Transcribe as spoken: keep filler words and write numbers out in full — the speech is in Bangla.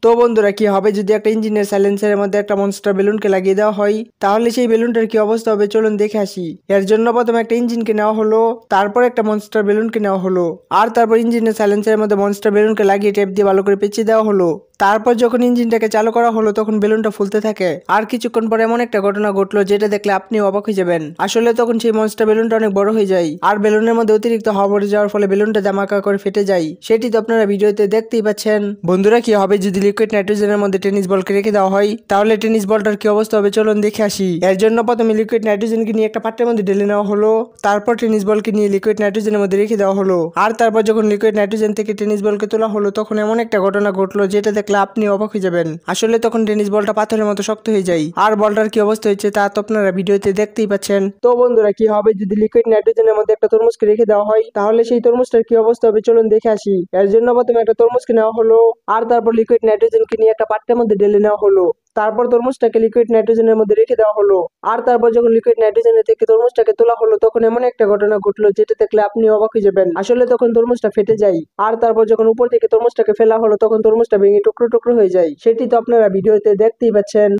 তো বন্ধুরা কি হবে যদি একটা ইঞ্জিনের সাইলেন্সারের মধ্যে একটা মনস্টার বেলুনকে লাগিয়ে দেওয়া হয়, তাহলে সেই বেলুনটার কি অবস্থা হবে চলুন দেখে আসি। এর জন্য প্রথমে একটা ইঞ্জিনকে নেওয়া হলো, তারপর একটা মনস্টার বেলুনকে নেওয়া হলো, আর তারপর ইঞ্জিনের সাইলেন্সারের মধ্যে মনস্টার বেলুনকে লাগিয়ে টেপ দিয়ে ভালো করে পেঁচিয়ে দেওয়া হলো। তারপর যখন ইঞ্জিনটাকে চালু করা হলো তখন বেলুনটা ফুলতে থাকে, আর কিছুক্ষণ পরে এমন একটা ঘটনা ঘটলো যেটা দেখলে আপনি অবাক হয়ে যাবেন। আসলে তখন সেই মনস্টার বেলুনটা অনেক বড় হয়ে যায়, আর বেলুনের মধ্যে অতিরিক্ত হাওয়া ভরে যাওয়ার ফলে বেলুনটা জামাকা করে ফেটে যায়। সেটি তো আপনারা ভিডিওতে দেখতেই পাচ্ছেন। বন্ধুরা কি হবে যদি লিকুইড নাইট্রোজেনের মধ্যে টেনিস বলকে রেখে দেওয়া হয়, তাহলে টেনিস বলটার কি অবস্থা হবে চলুন দেখে আসি। এর জন্য প্রথমে লিকুইড নাইট্রোজেনকে নিয়ে একটা পাত্রের মধ্যে ঢেলে নেওয়া হলো, তারপর টেনিস বলকে নিয়ে লিকুইড নাইট্রোজেনের মধ্যে রেখে দেওয়া হলো, আর তারপর যখন লিকুইড নাইট্রোজেন থেকে টেনিস বলকে তোলা হলো তখন এমন একটা ঘটনা ঘটলো যেটা দেখলে আপনি অবাক হয়ে যাবেন। আসলে তখন টেনিস বলটা পাথরের মতো শক্ত হয়ে যায়, আর বলটার কি অবস্থা হয়েছে তা তো আপনারা ভিডিওতে দেখতেই পাচ্ছেন। তো বন্ধুরা কি হবে যদি লিকুইড নাইট্রোজেনের মধ্যে একটা তরমুজকে রেখে দেওয়া হয়, তাহলে সেই তরমুজটার কি অবস্থা হবে চলুন দেখে আসি। এর জন্য প্রথমে একটা তরমুজকে নেওয়া হলো, আর তারপর লিকুইড নাইট্রোজেনকে নিয়ে একটা পাত্রের মধ্যে ঢেলে নেওয়া হলো, তারপর তরমুজটাকে লিকুইড নাইট্রোজেনের মধ্যে রেখে দেওয়া হলো, আর তারপর যখন লিকুইড নাইট্রোজেনের থেকে তরমুজটাকে তোলা হলো তখন এমন একটা ঘটনা ঘটলো যেটা দেখলে আপনি অবাক হয়ে যাবেন। আসলে তখন তরমুজটা ফেটে যায়, আর তারপর যখন উপর থেকে তরমুজটাকে ফেলা হলো তখন তরমুজটা ভেঙে টুকরো টুকরো হয়ে যায়। সেটি তো আপনারা ভিডিওতে দেখতেই পাচ্ছেন।